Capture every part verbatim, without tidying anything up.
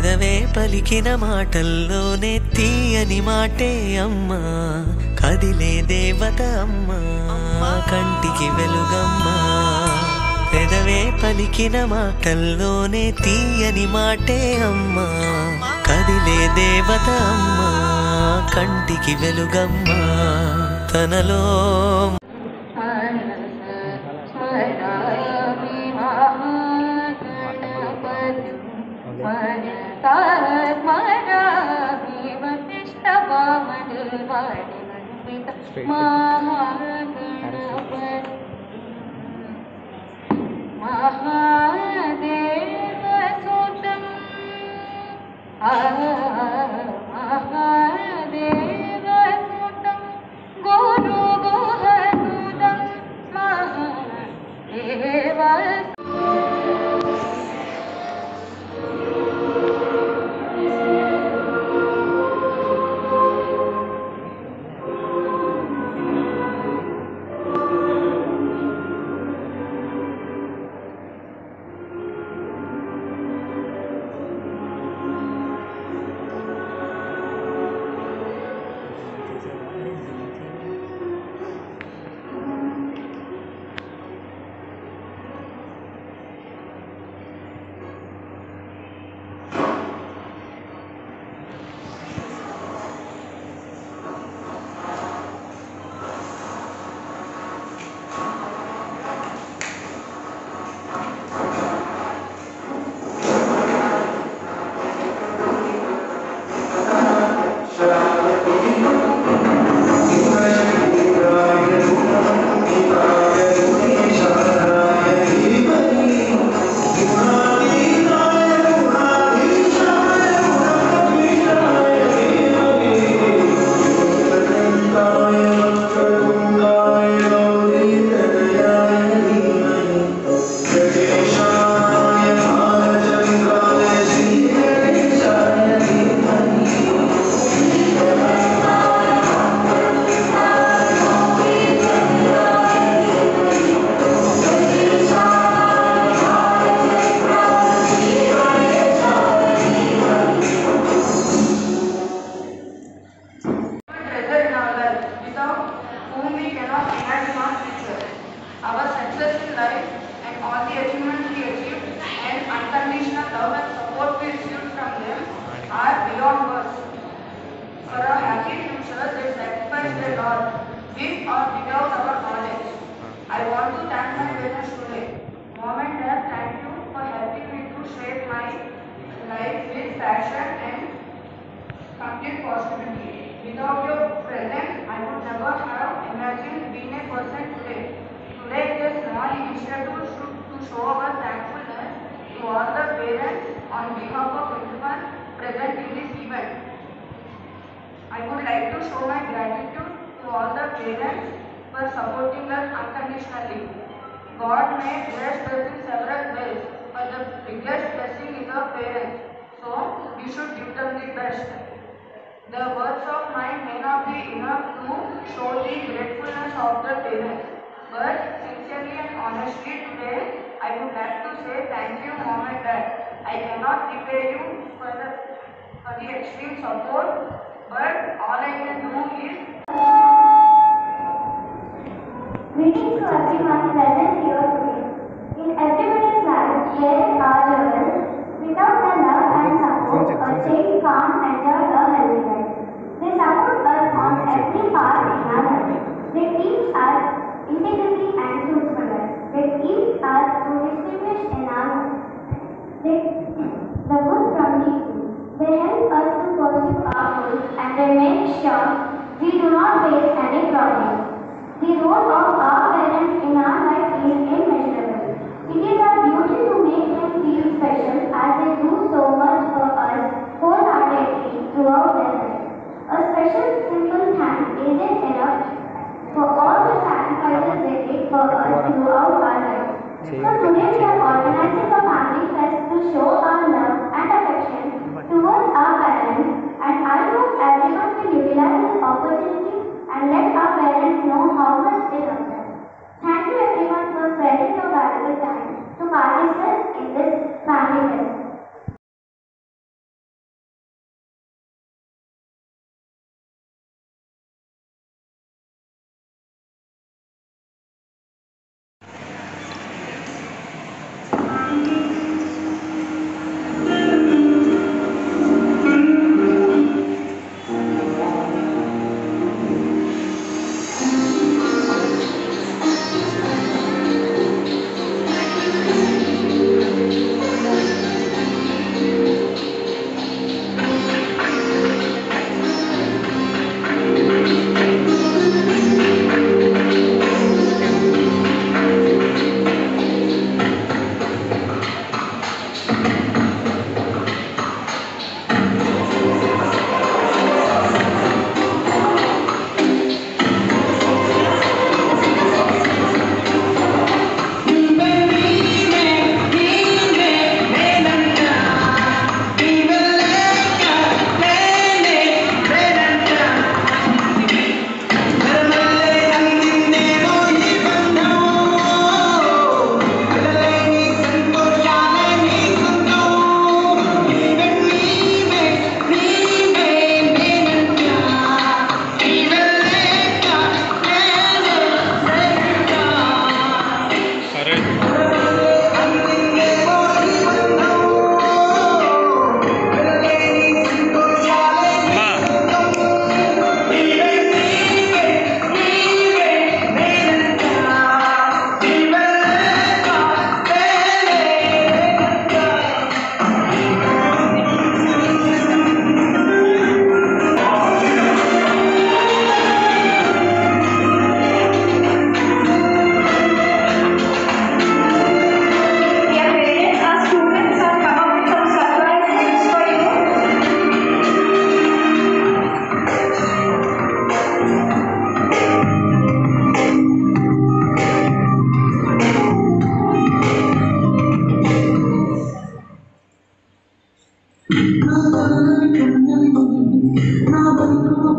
పెదవే పలికిన మాటల్లోనే తీయని మాటే అమ్మా, కదిలే దేవత అమ్మా, కంటికి వెలుగమ్మా. పెదవే పలికిన మాటల్లోనే తీయని మాటే అమ్మా, కదిలే దేవత అమ్మా, కంటికి వెలుగమ్మా. తనలో our success in life and all the achievements we achieved and unconditional love and support we received from them are beyond words. For a happy future, they sacrificed their all, with or without our knowledge. I want to thank my parents today. Mom and Dad, thank you for helping me to shape my life with passion and complete possibility. Without your presence, I would never have imagined being a person today. Today is a small initiative to show our thankfulness to all the parents on behalf of everyone present in this event. I would like to show my gratitude to all the parents for supporting us unconditionally. God may bless us in several ways, but the biggest blessing is our parents. So we should give them the best. The words of mine may not be enough to show the gratefulness of the parents. But sincerely and honestly today, I would like to say thank you, Mom and Dad. I cannot repay you for the, for the extreme support, but all I can do is... Greetings to everyone present here today. In everybody's life, there are journals. Without their love and support, a child can't enjoy a healthy life. They support us on every part in our life. They teach us integrity and truthfulness. They teach us to distinguish in our they, the good from the evil. They help us to pursue our goals and they make sure we do not face any problems. The role of our parents in our life is immeasurable. It is our duty to make them feel special as they do so much for us wholeheartedly throughout their life. A special simple thank isn't enough for all the sacrifices they did for us throughout our life. So today we are organizing a family fest to show our love and affection towards our parents, and I hope everyone will utilize this opportunity and let our parents know how much they love them. Thank you everyone for spending your valuable time to participate in this family fest.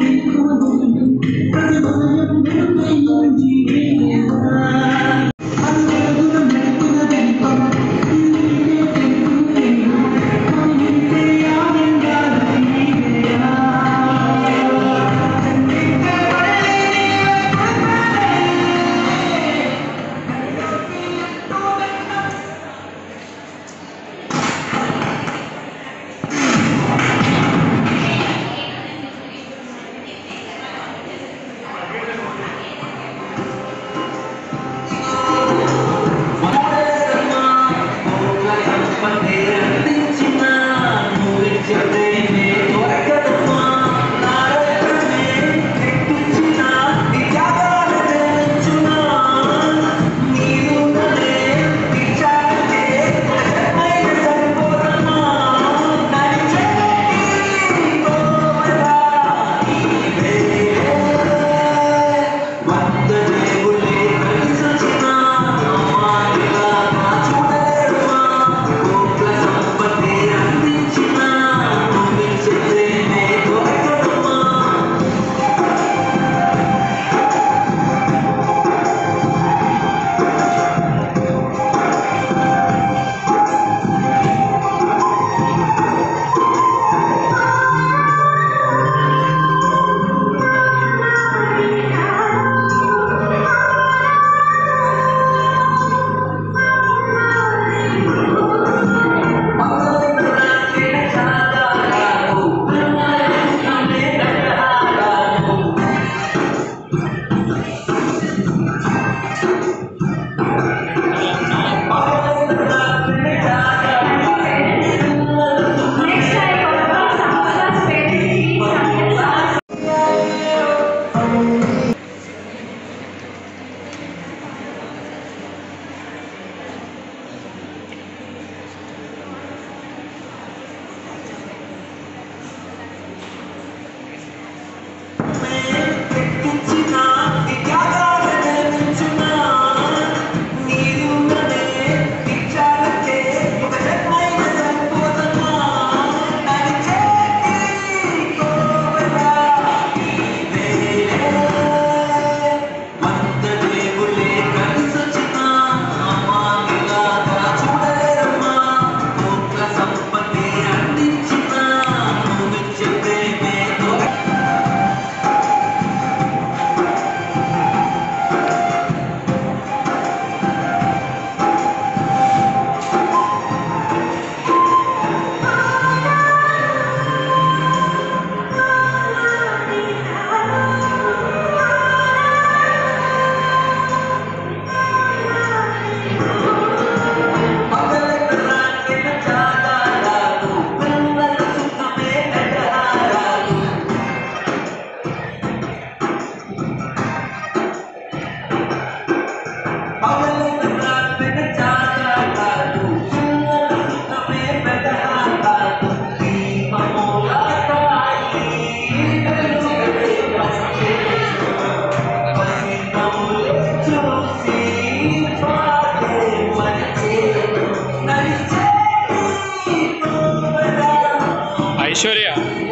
Aishwarya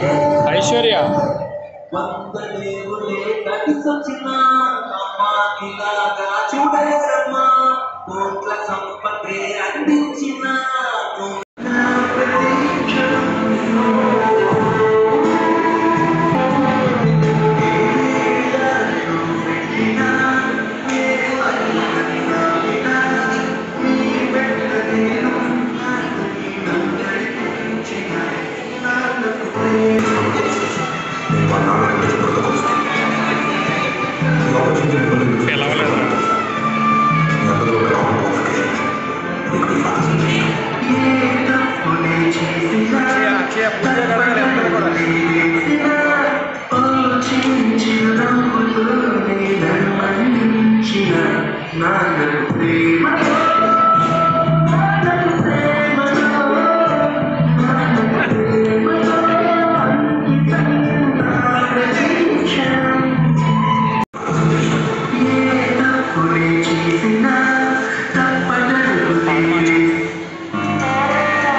Aishwarya సంపత్తి అందించిన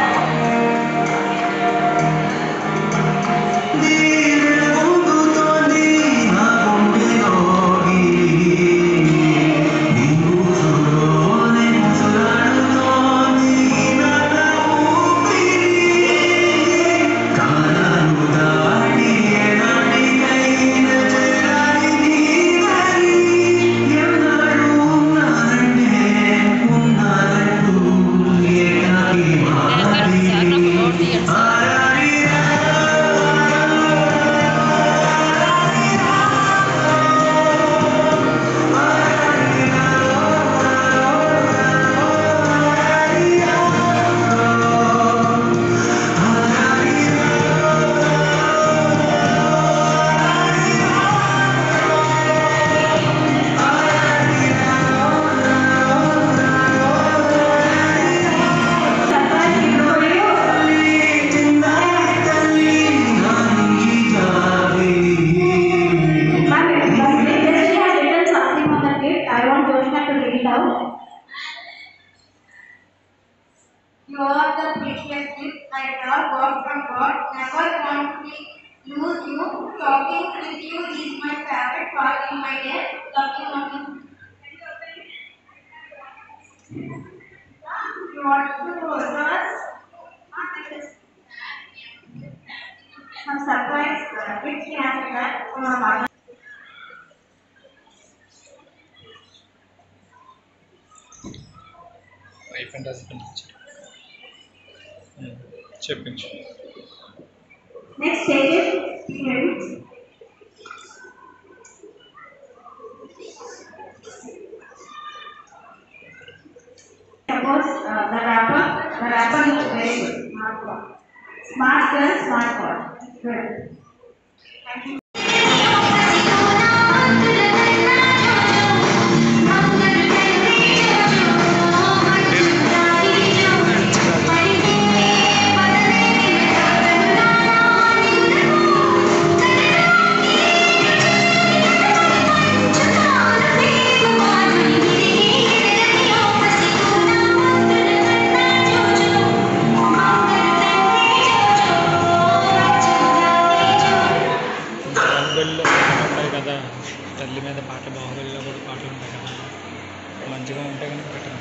Need that are God from God. Never want to lose you. Talking with you is my favorite part in my day. Love you, mommy. You want to us some surprise uh, which can that from our mother. అయిపోయింది husband చెప్పించు. Next stage is suppose uh, the rapper, the rapper is very good. Smart boy. Smart girl, smart boy. Good. Thank you. ఉంటాయి కదా, తల్లి మీద పాటలు, బాహుబలిలో కూడా పాటలు ఉంటాయి కదా, మంచిగా ఉంటాయి కనుక పెట్టండి.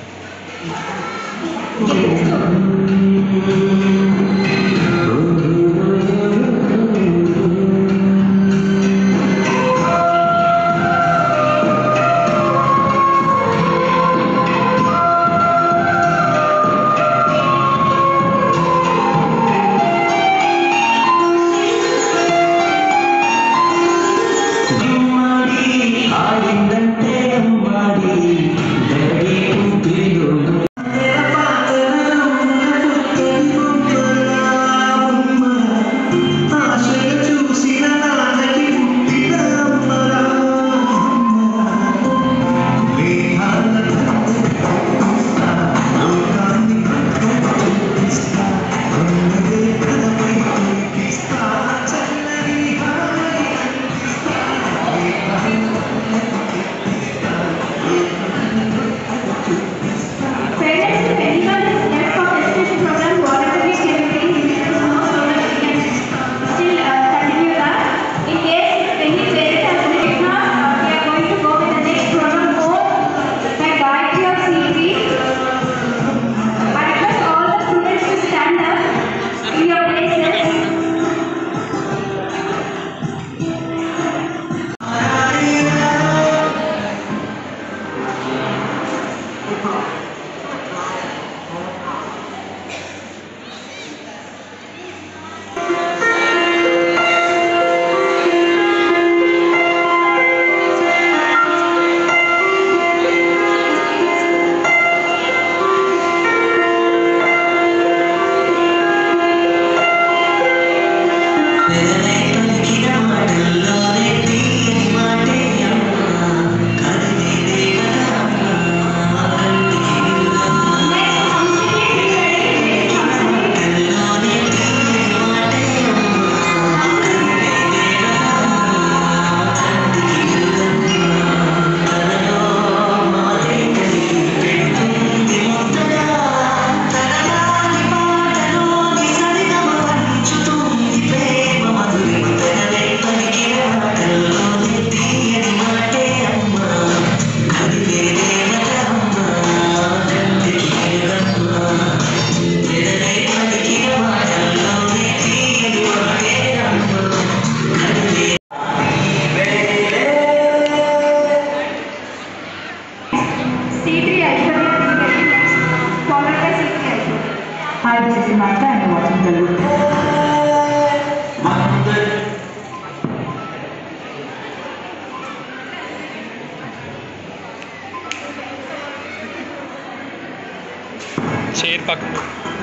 చైర్ పక్కన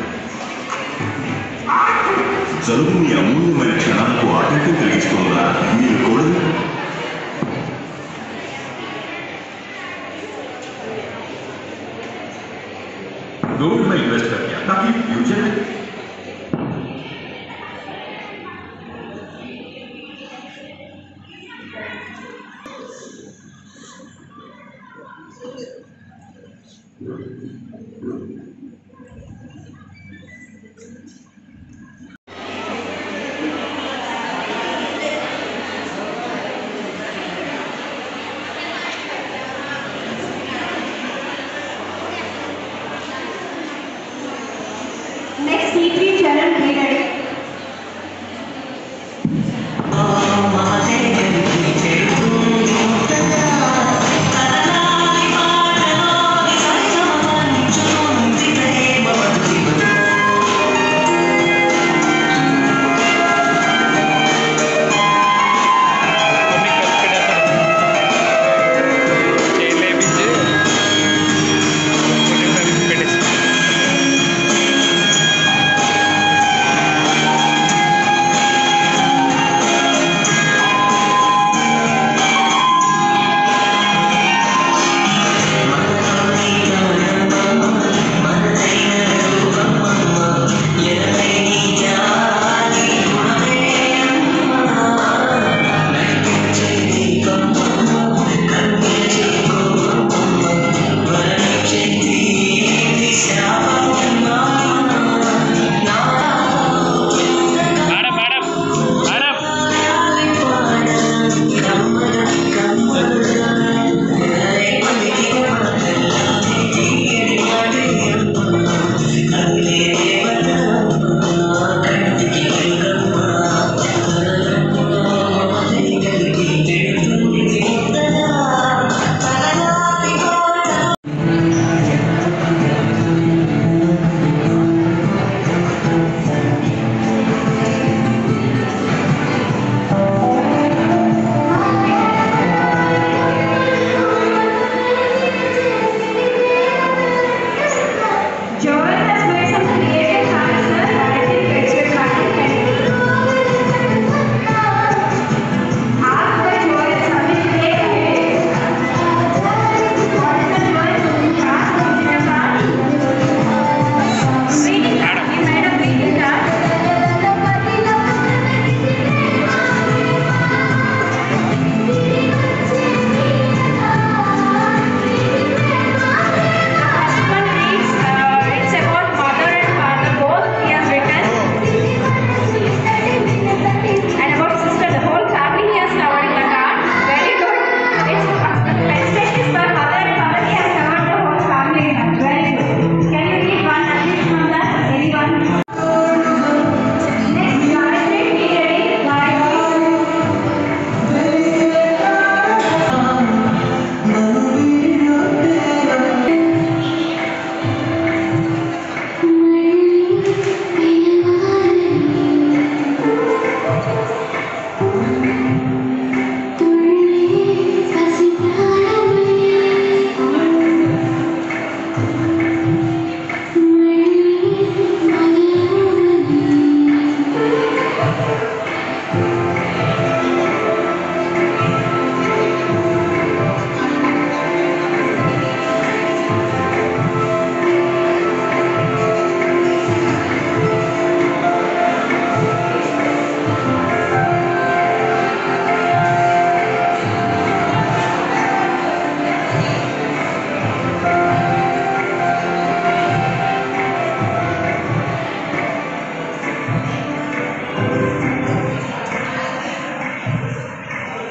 చదువు మీ అమూల్యమైన క్షణాలకు ఆటంకం కలిగిస్తుందా? మీరు కూడా गोल्ड में इन्वेस्ट करके ताकि फ्यूचर में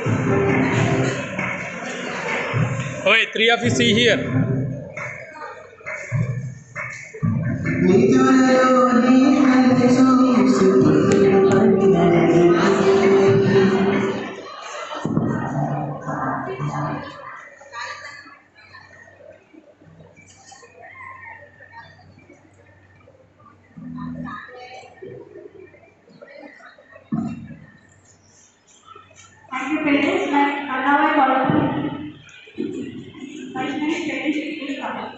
Oi, three of you see here. Thank you, parents. And now I call upon Vice Parents to come.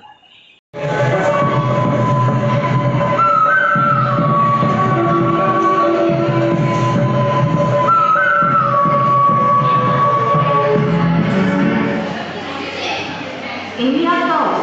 India Coast.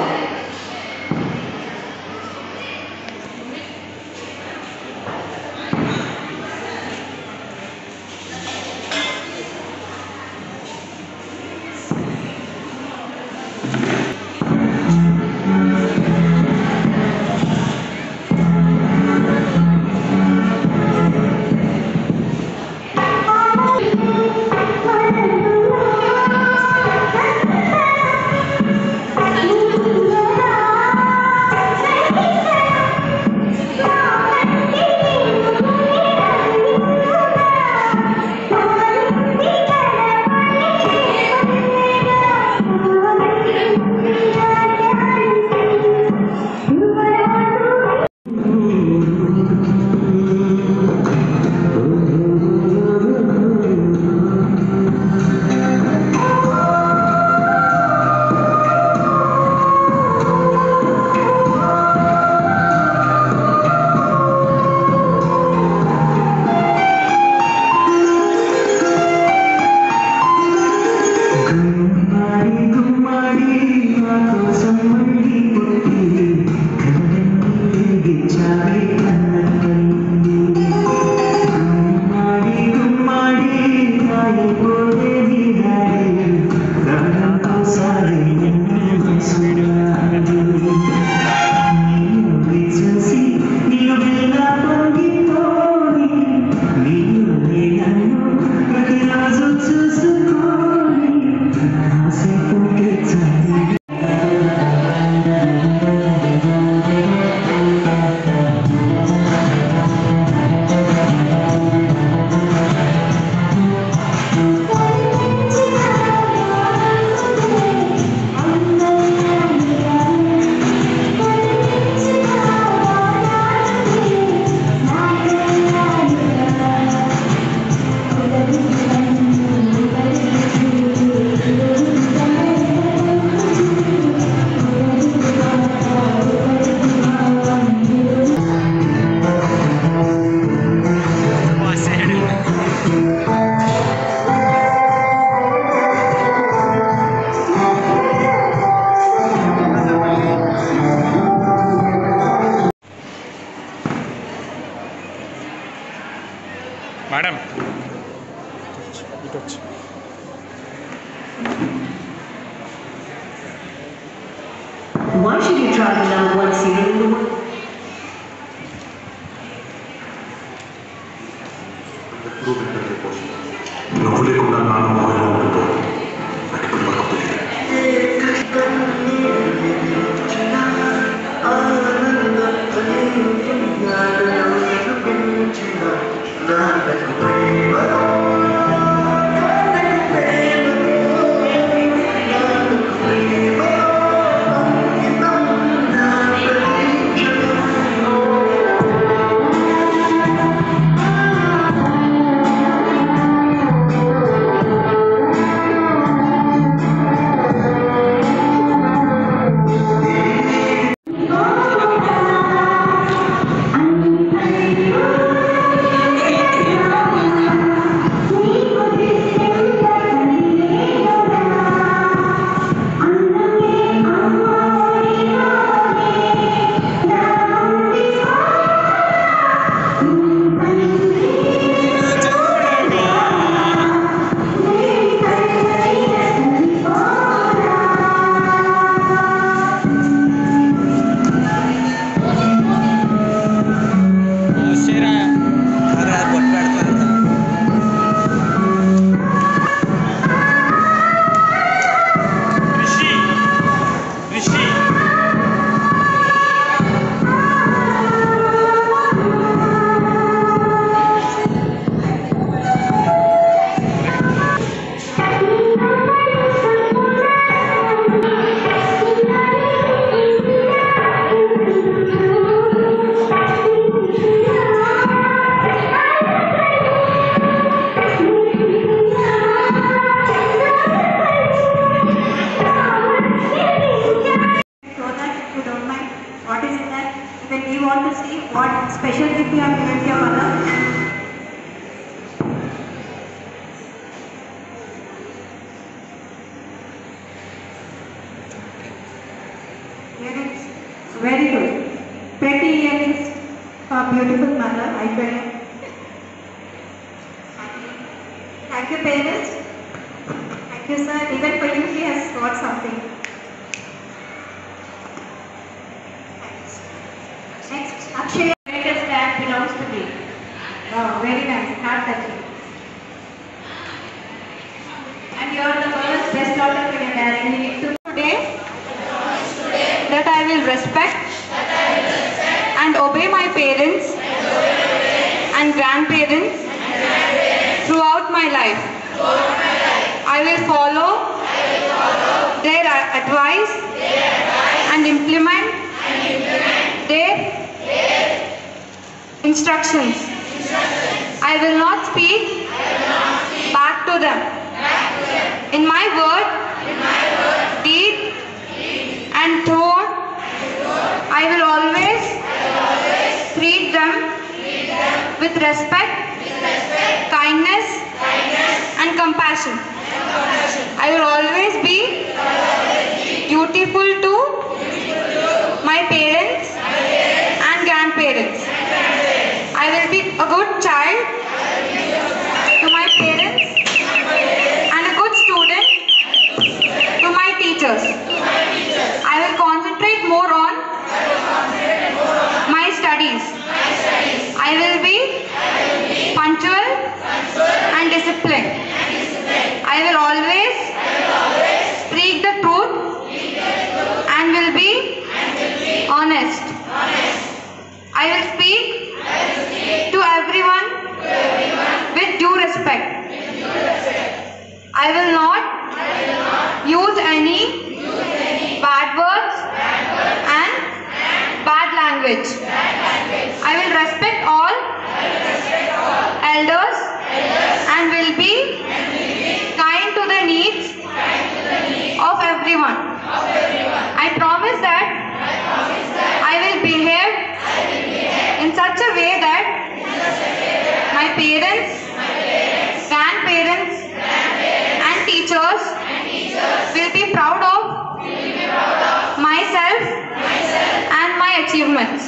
Madam. Why should you try the number one cereal in the world? నువ్వు లేకుండా నాన్న మొహంలో ఉంటుందో నాకు ఇప్పుడు వరకు తెలియదు. Thank you. Very good. Pretty earrings for beautiful mother, I feel. Thank you, parents. Thank you, sir. Even for you, he has got something. Thanks. Next, Akshay. Greatest stamp belongs to me. Wow, very nice. Heart touching. And you are the world's best daughter for your daddy. Today, that I will respect and obey my parents and grandparents throughout my life. I will follow their advice and implement their instructions. I will not speak back to them. In my word, deed, and tone, I will always treat them with respect, kindness, and compassion. I will always be dutiful to my parents and grandparents. I will be a good child to my parents and a good student to my teachers. I will concentrate more on my studies. I will be punctual and disciplined. I will always speak the truth and will be honest. I will speak to everyone with due respect. I will not use any bad words and bad language. I will respect all elders and will be kind to the needs of everyone. I promise that I will behave in such a way that my parents, grandparents, and teachers will be proud of myself and my achievements.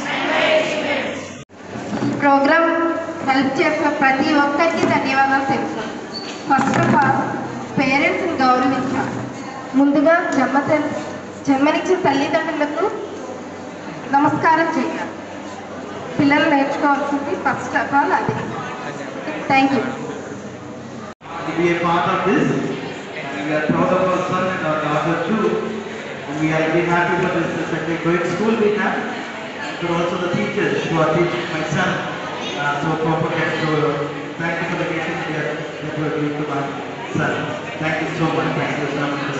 Program help చేసిన ప్రతి ఒక్కరికి ధన్యవాదాలు తెలుసు. First of all పేరెంట్స్ని గౌరవించాలి. ముందుగా జన్మ జన్మనిచ్చిన తల్లిదండ్రులకు నమస్కారం చేయాలి. పిల్లలు నేర్చుకోవాల్సింది ఫస్ట్ ఆఫ్ ఆల్ అది. Thank you. To be a part of this, and we are proud of our son and our daughter too. And we are very happy for this such a great school we have, but also the teachers who are teaching my son uh, so properly. So thank you for the patience that you are giving to my son. Thank you so much. Thank you so much.